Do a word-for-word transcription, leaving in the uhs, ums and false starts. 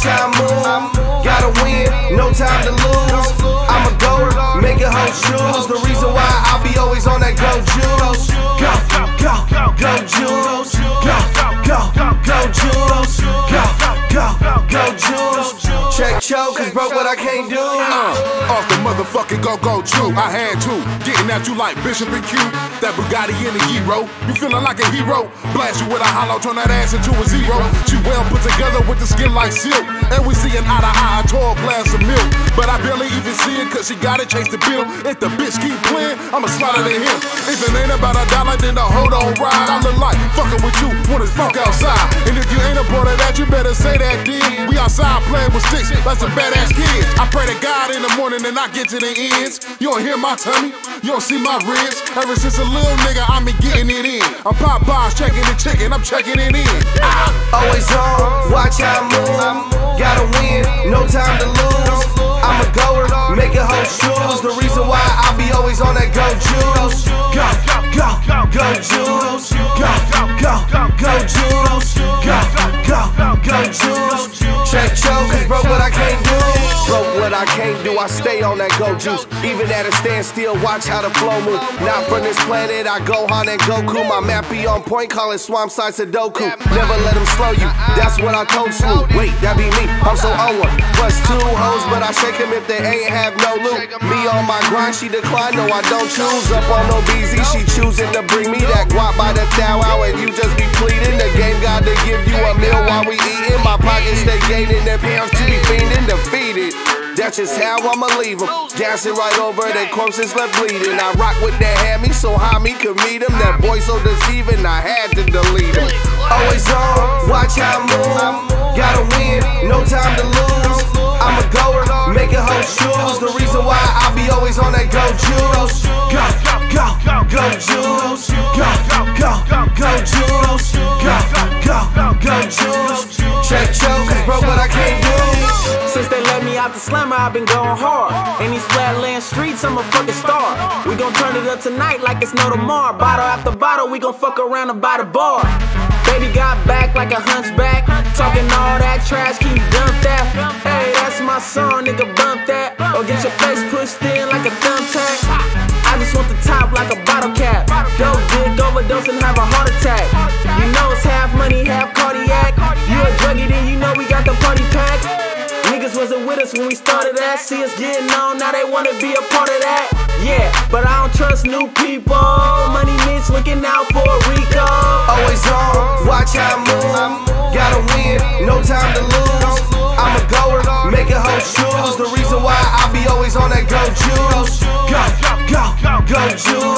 how I move. Gotta win, no time to lose. I'm a goer, making whole shoes. The reason why I'll be always on that go juice. Go, go, go juice. Go, go, go juice. Go, go, go juice. Check choke, cause broke what I can't do. Uh, off the motherfucking go-go chew. I had to, getting at you like Bishop and Q. That Bugatti in the hero. You feeling like a hero? Blast you with a hollow, turn that ass into a zero. She well put together with the skin like silk. And we see an eye to eye, a tall glass of milk. But I barely even see it cause she gotta chase the bill. If the bitch keep playing, I'ma slide it to him. If it ain't about a dollar, then the hold on ride. I look like fucking with you when it's funk outside. And if you ain't a part of that, you better say that then. We outside playing with sticks like some badass kids. I pray to God in the morning and I get to the ends. You don't hear my tummy, you don't see my ribs. Ever since a little nigga, I been getting it in. I'm pop bars, checking the chicken, I'm checking it in. Ah. Always on, watch how I move. Gotta win, no time to lose. I'm a goer, making whole shoes. The reason why I'll be always on that go juice. Go, go, go juice. Go, go, go juice. Go, go, go juice. Check choke, cause broke what I can't do. Broke what I can't do, I stay on that go juice. Even at a standstill, watch how the flow move. Not from this planet, I Gohan and Goku. My map be on point, call it swamp side Sudoku. Never let them slow you, that's what I told Sloop. Wait, that be me, I'm so on one. Plus two hoes, but I shake them if they ain't have no loot. Me on my grind, she decline, no I don't choose. Up on no B Z, she choosing to bring me that guap by the thou hour. And you just be pleading, the game got to give you a meal while we eating. My pockets stay gaining, their pounds to be fiending, defeated. That's just how I'ma leave them. Gassing right over, their corpses left bleeding. I rock with that hammy, so homie could meet him. That boy so deceiving, I had to delete him. Always on, watch how I move. Gotta win, no time to lose. I'm a goer, making whole shoes. The reason why I'll be always on that go juice. Go, go, go juice. Go, go, go juice. Go, go, go juice. Check choke, cause broke what I can't do. Since they let me out the slammer, I've been going hard. In these flatland streets, I'm a fucking star. We gon' turn it up tonight like it's no tomorrow. Bottle after bottle, we gon' fuck around and buy the bar. Baby got back like a hunchback. Talking all that trash, keep dump that. Hey, that's my song, nigga, bump that. Or get your face pushed in like a thumbtack. I just want the top like a bottle cap. Dope dick, overdose and have a heart attack. You know it's half money, half cardiac. You a druggie, then you know we got the party pack. Niggas wasn't with us when we started that. See us getting on, now they wanna be a part of that. Yeah, but I don't trust new people. Money Mitch looking out for Rico. Always on, watch how I move. Gotta win, no time to lose. I'm a goer, making whole shoes. The reason why I'll be always on that go juice. Go, go, go juice.